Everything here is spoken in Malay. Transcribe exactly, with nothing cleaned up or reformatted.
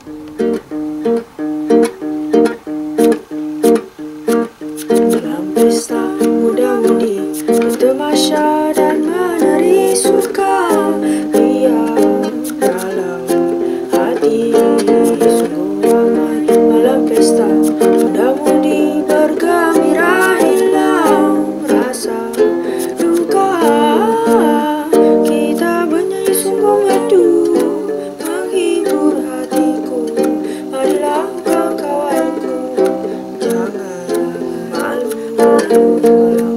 Dalam pesta muda-mudi bertamasya dan menari suka, riang dalam hati sungguh ramai. Malam pesta muda-mudi bergembira, hilang rasa duka. Kita bernyanyi sungguh merdu menghibur hatiku. Marilah kau kawanku, jangan malu.